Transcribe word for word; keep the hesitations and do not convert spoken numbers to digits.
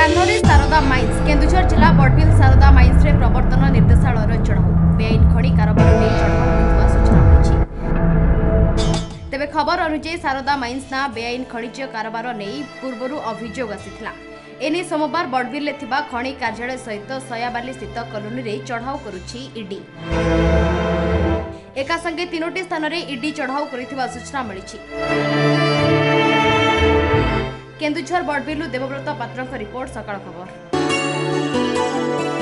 कान्हरे Sharda mines Keonjhar जिला Barbil Sharda mines रे प्रवर्तन निर्देशालय चढ़ाऊ बेआईन खनि कारोबार नहीं चढ़ाऊ होता सूचना मिली। तेबे खबर अनुसार शारदा माइन्स ना बेआईन खनिज कारोबार नहीं पूर्व अभियोग आसीथिला। एने सोमवार बड़बिल में थिबा खनि कार्यालय सहित सयाबाली स्थित कॉलोनी रे चढ़ाऊ करुछि ईडी। एका संगे तीनोटी स्थान रे ईडी चढ़ाऊ करिथिबा सूचना मिली। केन्दुझर बड़बिलु देवव्रत पात्र रिपोर्ट सकाळ खबर।